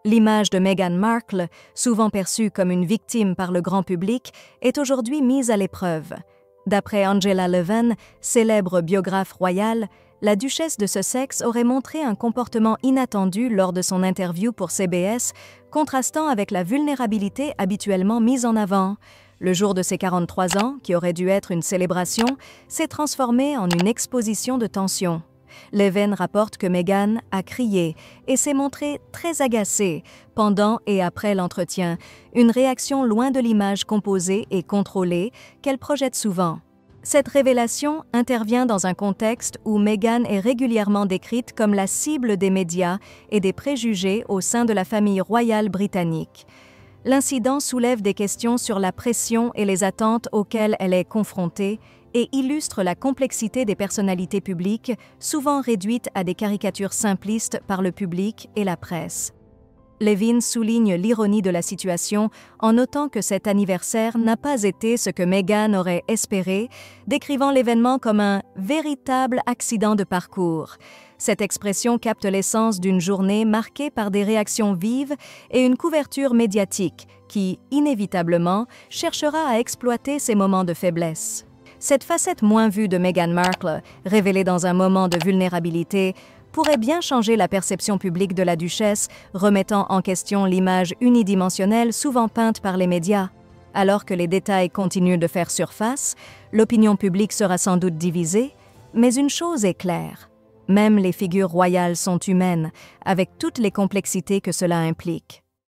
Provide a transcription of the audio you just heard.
L'image de Meghan Markle, souvent perçue comme une victime par le grand public, est aujourd'hui mise à l'épreuve. D'après Angela Levin, célèbre biographe royale, la duchesse de Sussex aurait montré un comportement inattendu lors de son interview pour CBS, contrastant avec la vulnérabilité habituellement mise en avant. Le jour de ses 43 ans, qui aurait dû être une célébration, s'est transformé en une exposition de tension. Levin rapporte que Meghan a crié et s'est montrée très agacée pendant et après l'entretien, une réaction loin de l'image composée et contrôlée qu'elle projette souvent. Cette révélation intervient dans un contexte où Meghan est régulièrement décrite comme la cible des médias et des préjugés au sein de la famille royale britannique. L'incident soulève des questions sur la pression et les attentes auxquelles elle est confrontée et illustre la complexité des personnalités publiques, souvent réduites à des caricatures simplistes par le public et la presse. Levin souligne l'ironie de la situation en notant que cet anniversaire n'a pas été ce que Meghan aurait espéré, décrivant l'événement comme un « véritable accident de parcours ». Cette expression capte l'essence d'une journée marquée par des réactions vives et une couverture médiatique qui, inévitablement, cherchera à exploiter ces moments de faiblesse. Cette facette moins vue de Meghan Markle, révélée dans un moment de vulnérabilité, pourrait bien changer la perception publique de la duchesse, remettant en question l'image unidimensionnelle souvent peinte par les médias. Alors que les détails continuent de faire surface, l'opinion publique sera sans doute divisée, mais une chose est claire. Même les figures royales sont humaines, avec toutes les complexités que cela implique.